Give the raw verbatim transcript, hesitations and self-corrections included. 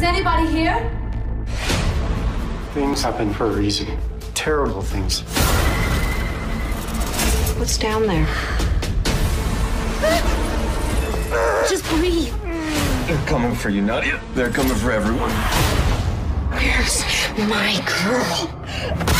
anybody here? Things happen for a reason. Terrible things. What's down there? Just breathe. They're coming for you, Nadia. They're coming for everyone. Where's my girl?